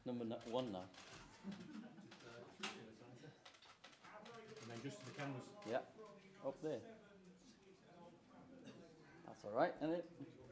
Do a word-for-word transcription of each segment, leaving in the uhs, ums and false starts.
number one now. And then just to the cameras. Yeah, up there. That's all right, isn't it?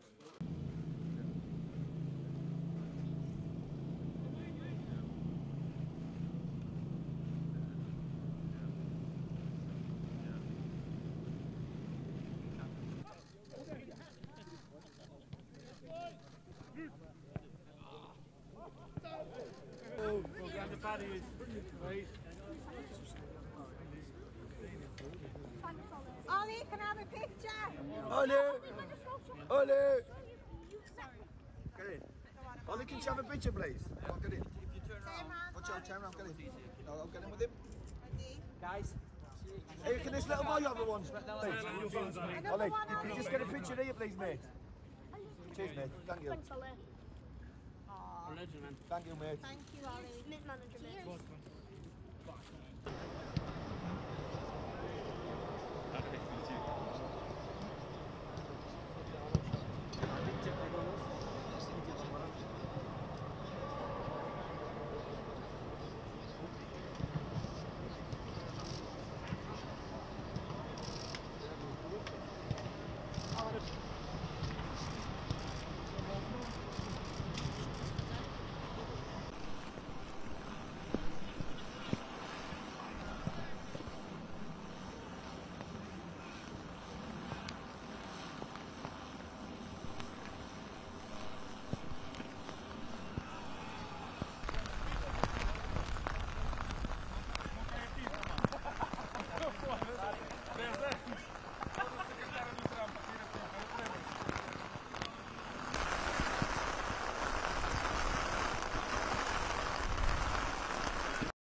Oh, well done, the baddies. Right. Ollie, can I have a picture? Ollie! Ollie! Get in. Ollie, can you have a picture, please? Come on, get in. Watch out, turn around, get in. No, I'll get in with him. Guys. Hey, can this little boy have the one? Ollie, one, can you just get a picture here, please, mate? Cheers, mate. Thank you. Thanks, Ollie. A legend, man. Thank you, mate. Thank you, Ollie. Mid manager, mate. Okay, you too.